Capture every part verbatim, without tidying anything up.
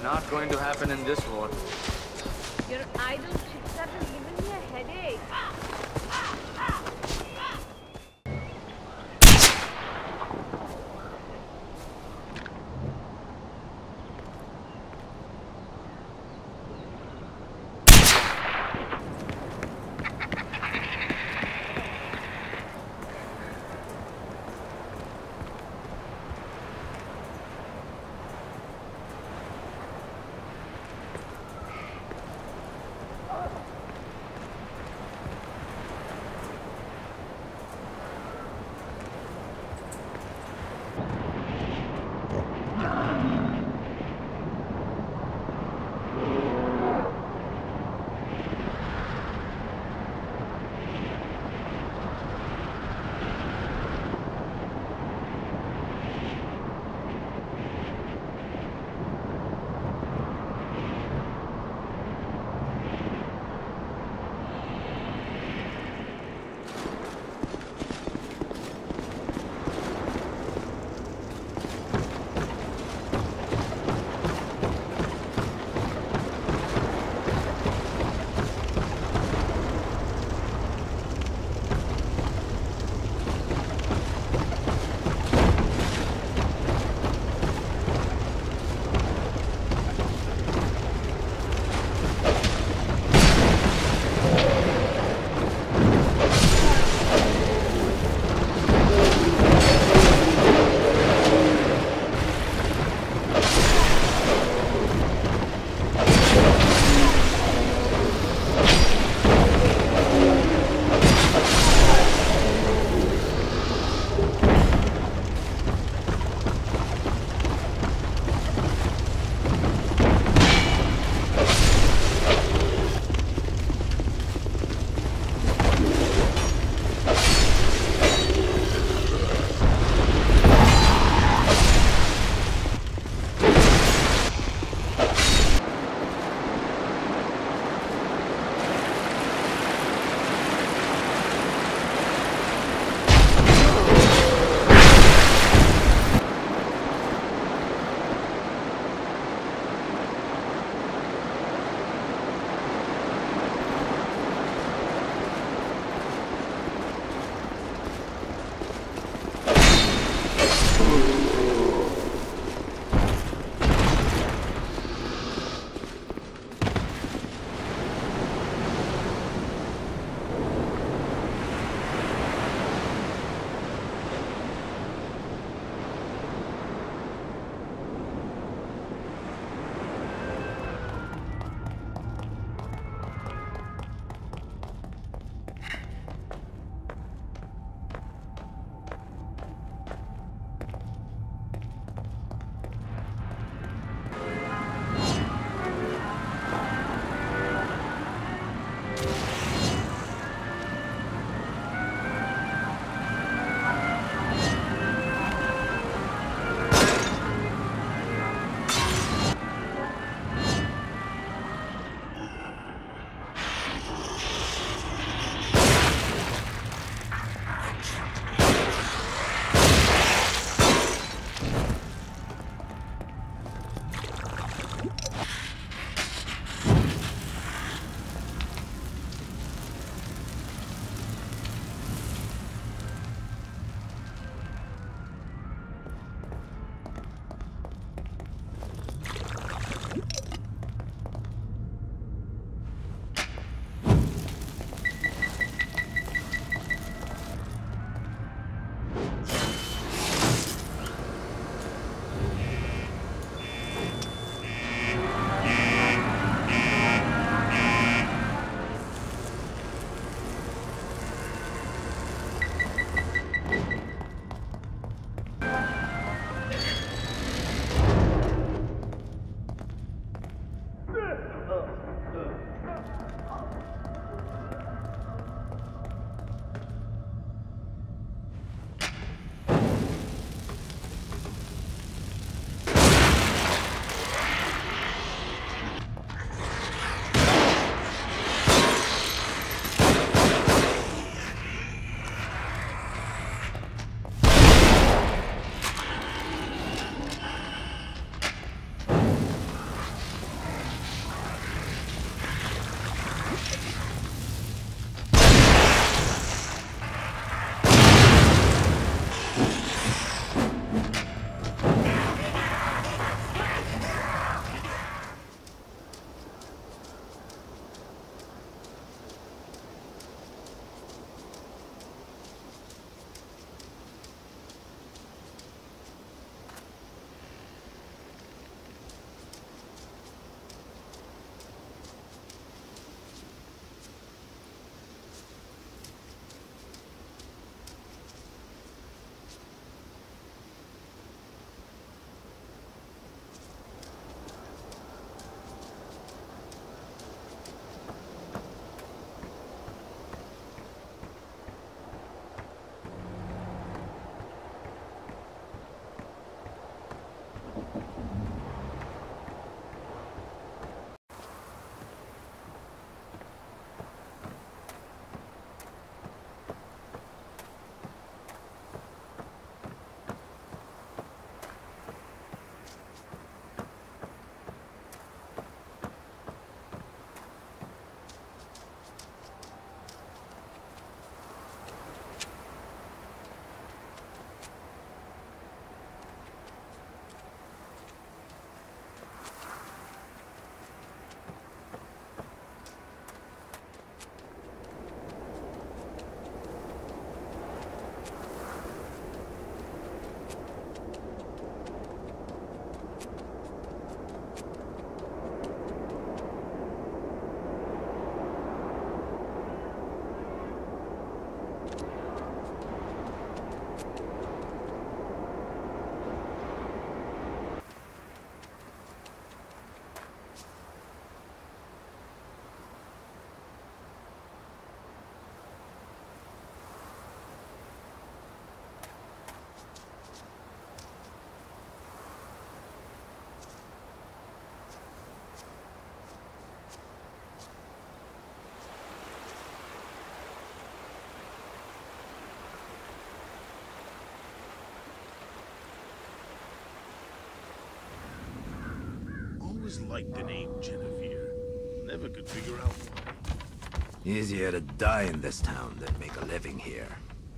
Not going to happen in this war. Your idle chit-chat is giving me a headache. always liked the name Genevieve. Never could figure out why. Easier to die in this town than make a living here.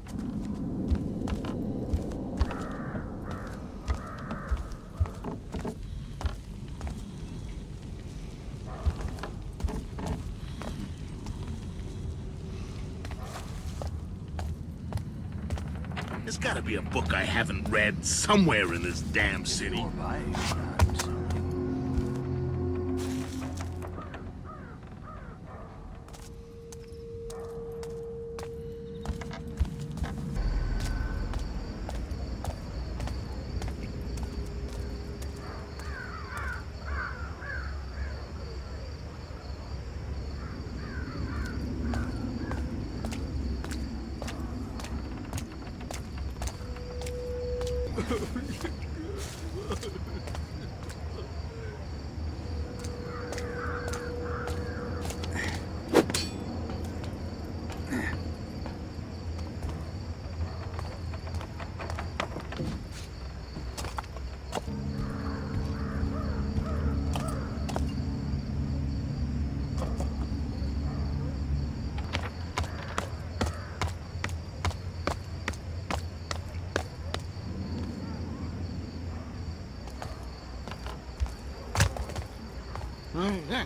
There's gotta be a book I haven't read somewhere in this damn city. Mm-hmm.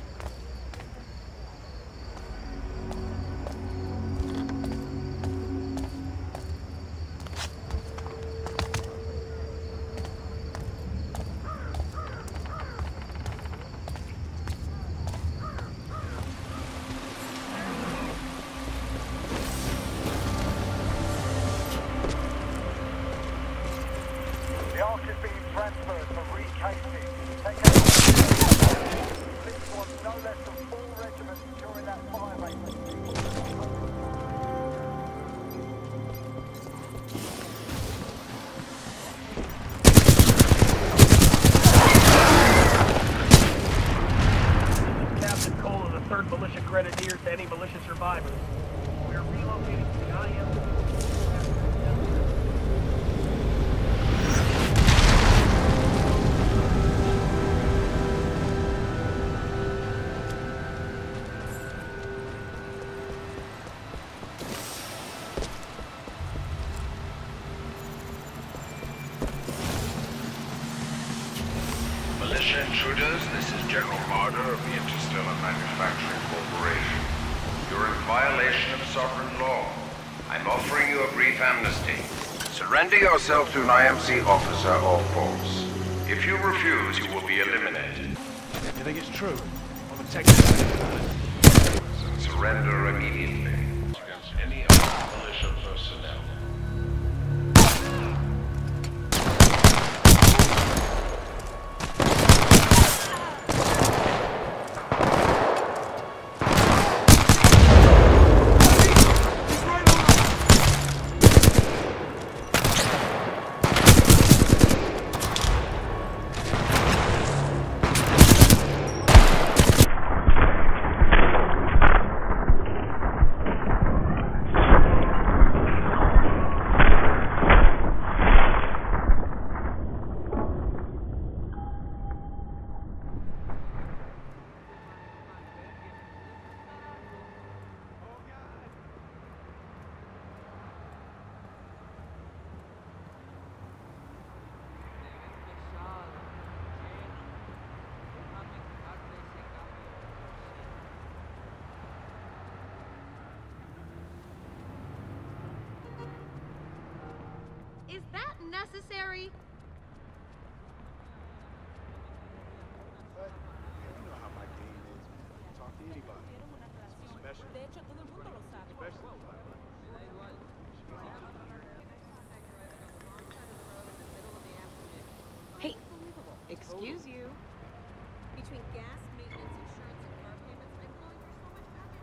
The Ark is being transferred for recasing. Take a This was no less than four regiments during that fire rate. Captain Cole of the third Militia Grenadiers to any militia survivors. We are relocating to the I M C. Militia intruders, this is General Marder of the Interstellar Manufacturing Corporation. You're in violation of sovereign law. I'm offering you a brief amnesty. Surrender yourself to an I M C officer or force. If you refuse, you will be eliminated. You think it's true? I'm gonna take it. Surrender immediately. Against any other militia personnel. Is that necessary? You know how my game is, man. Talk to anybody. Especially. Especially. Hey, excuse you. Between gas, maintenance, insurance, and car payments, I'm going for so much back.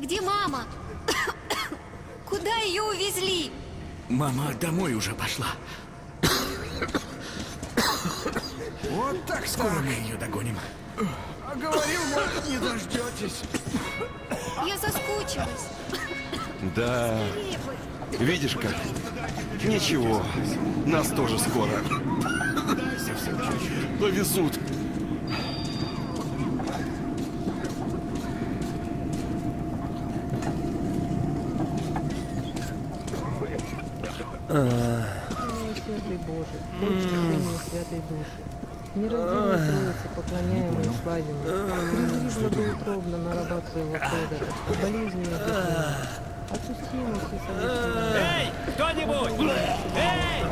где мама? Куда ее увезли? Мама домой уже пошла. Вот так скоро мы ее догоним. А говорил, может, не дождетесь. Я соскучилась. Да. Видишь как? Ничего. Нас тоже скоро повезут. Святый Боже, Боже, святой души. Нераздельной Троице, поклоняемой и славимой, призрибла доутробно на раба твоего Федора, болезни и отдыхания. Отпусти ему все совершенные. Эй, кто-нибудь! Эй!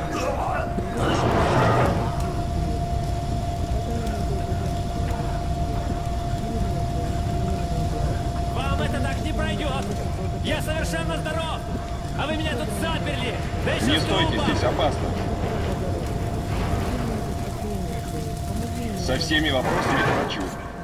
Вам это так не пройдет! Я совершенно здоров! А вы меня тут заперли! Да еще не стойте, оба. Здесь опасно. Со всеми вопросами к врачу.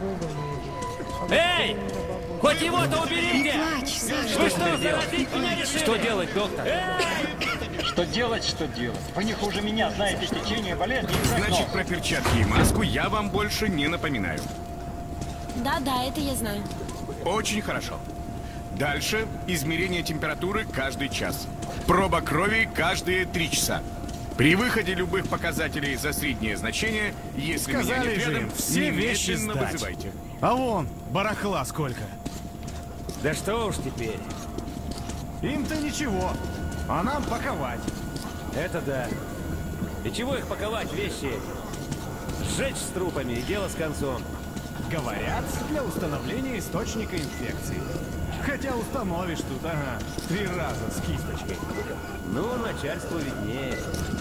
Эй! Хоть его-то уберите! Плачь, Саша. Вы что, заразить меня решили? Что делать, доктор? Что делать, что делать? Вы не хуже меня знаете течение болезни. Значит, про перчатки и маску я вам больше не напоминаю. Да-да, это я знаю. Очень хорошо. Дальше измерение температуры каждый час. Проба крови каждые три часа. При выходе любых показателей за среднее значение, если Сказали меня нет же рядом, им, все вещи немедленно сдать. вызывайте. А вон, барахла сколько. Да что уж теперь. Им-то ничего, а нам паковать. Это да. И чего их паковать, вещи? Сжечь с трупами и дело с концом. Говорят, для установления источника инфекции. Хотя установишь тут, ага, три раза с кисточкой. Ну, начальству виднее.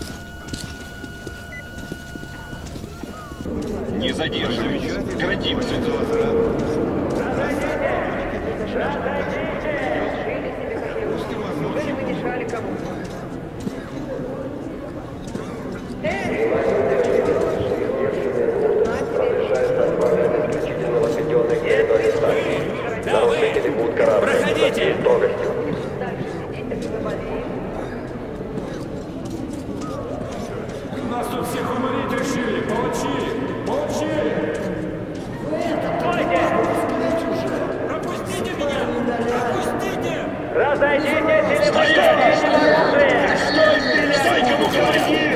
Не задерживайтесь. Городимся. Да вы! Проходите! Нас тут всех уморить решили! Молчи! Молчи! Стойте! Пропустите меня! Пропустите! Разойдитесь или Стоять! Стой! Стой, кому говорить!